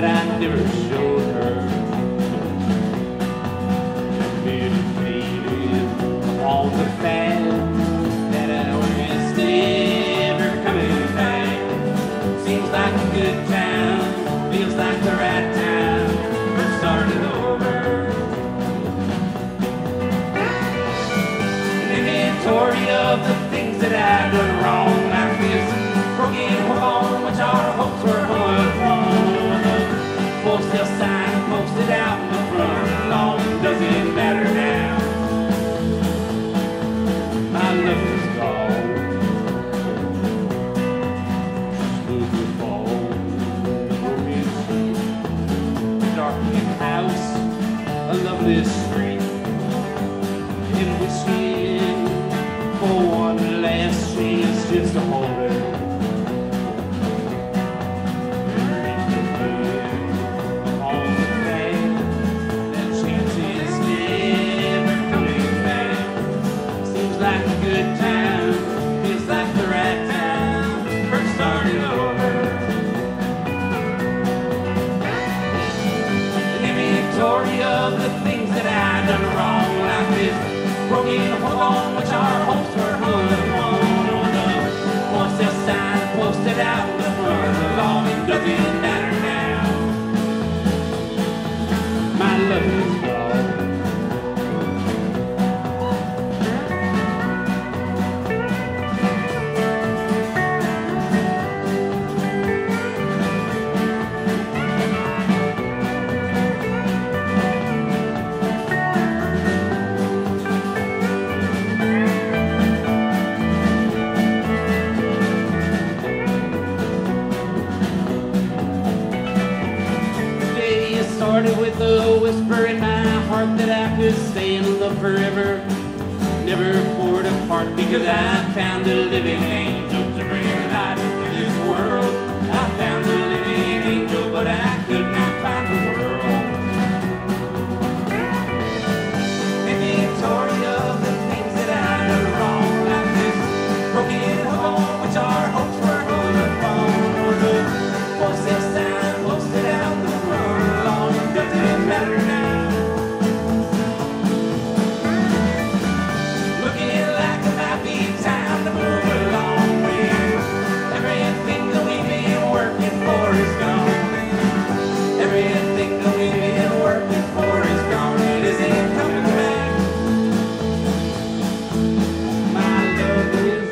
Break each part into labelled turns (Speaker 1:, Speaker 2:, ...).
Speaker 1: I never showed her. Meditated on the fact that I was never coming back. Seems like a good time, feels like the right time for starting over. An inventory of the things that I've done wrong, like this broken home, which our hopes were hung from. For sale sign posted out in the front lawn, doesn't matter now. My love is gone. Smooth the fall, broken street, darkened house, a loveless street, and wishing for one last chance just to hold her. Like a good time, feels like the right time for starting over. An inventory of the things that I've done wrong, like this broken home, which our hopes were hung upon. The for sale sign posted out in the front lawn, it doesn't matter now. My love is gone. Started with a whisper in my heart that I could stay in love forever, never poured apart, because I found a living angel to bring light to this world. I found a living angel, but I could not find the world. Inventory of the things that I done wrong, like this broken home, which our hopes were hung upon. The for sale sign posted out the front lawn, doesn't matter now. Looking like it might be time to move along, when everything that we've been working for is gone. Everything that we've been working for is gone. It isn't coming back. My love is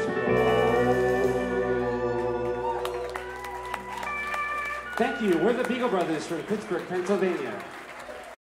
Speaker 1: gone.
Speaker 2: Thank you. We're the Beagle Brothers from Pittsburgh, Pennsylvania.